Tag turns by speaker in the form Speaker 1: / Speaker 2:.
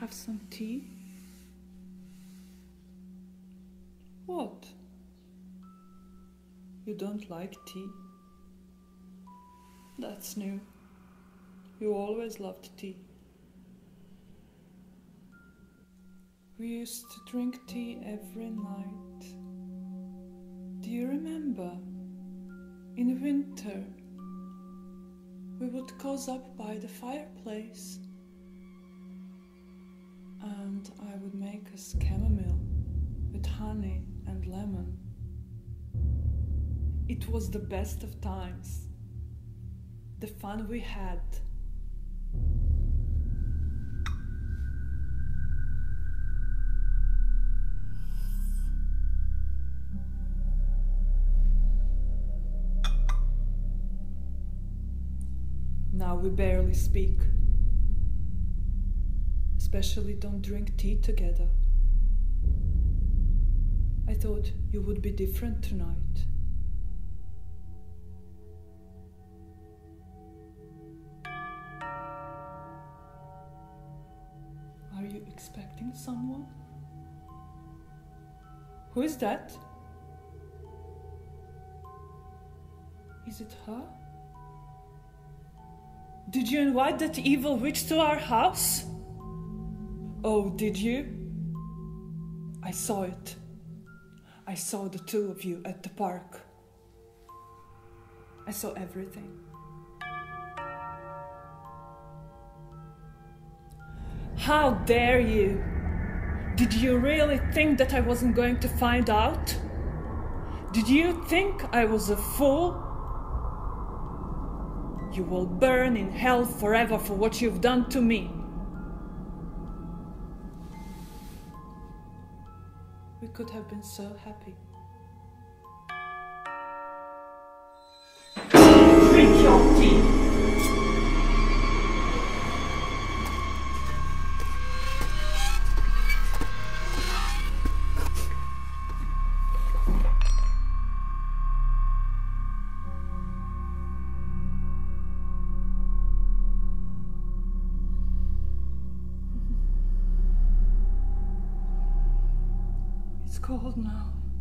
Speaker 1: have some tea? What? You don't like tea? That's new. You always loved tea. We used to drink tea every night. Do you remember? In winter, we would cozy up by the fireplace, and I would make us chamomile with honey and lemon. It was the best of times. The fun we had. Now we barely speak. Especially don't drink tea together. I thought you would be different tonight. Are you expecting someone? Who is that? Is it her? Did you invite that evil witch to our house? Oh, did you? I saw it. I saw the two of you at the park. I saw everything. How dare you? Did you really think that I wasn't going to find out? Did you think I was a fool? You will burn in hell forever for what you've done to me. We could have been so happy. Drink your tea. It's cold now.